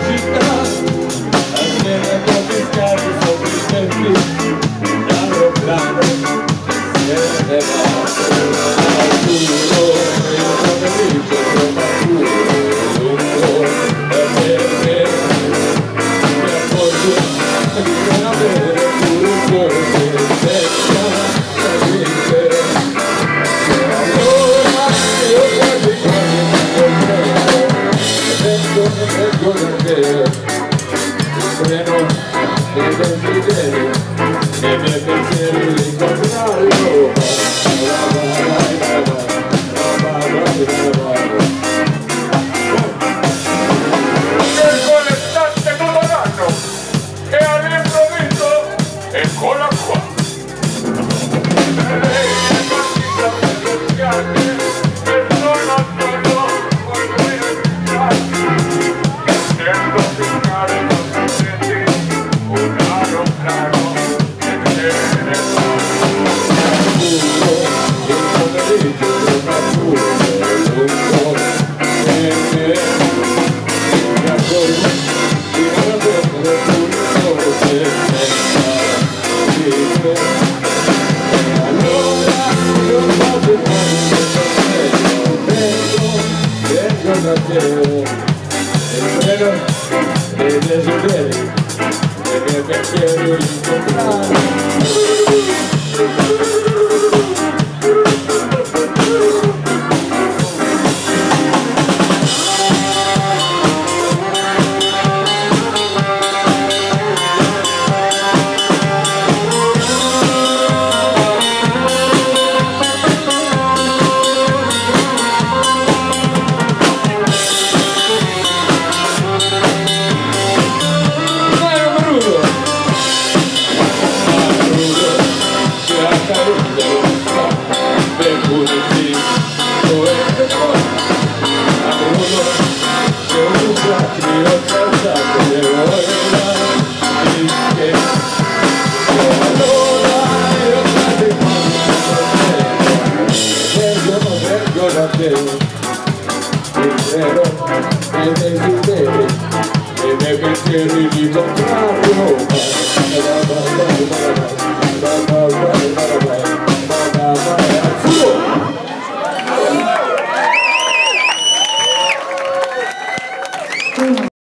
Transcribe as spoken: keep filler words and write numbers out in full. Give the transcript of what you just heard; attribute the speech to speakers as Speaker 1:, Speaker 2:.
Speaker 1: città, assieme a pochi scarti sopra i tempi, un aeroplano se ne va al futuro, il pomeriggio prematuro, lungo e verde, mi accorgo di non avere pure un po' di testa da vincere. Allora io quasi quasi mi comprendo, adesso mi leggo da te, il treno dei desideri e dei pensieri di incontrarlo.
Speaker 2: Eccola qua! Lei è partita per le piante, persona solo con lui sento segnare non senti un aeroplano che se ne va.
Speaker 1: Il pomeriggio prematuro, lungo e mi accorgo di non avere pure un po' di testa. Allora io faccio il mio vengo, vengo da te, il treno dei desideri e dei pensieri incontrati. Il vero dei desideri e dei pensieri di contrario.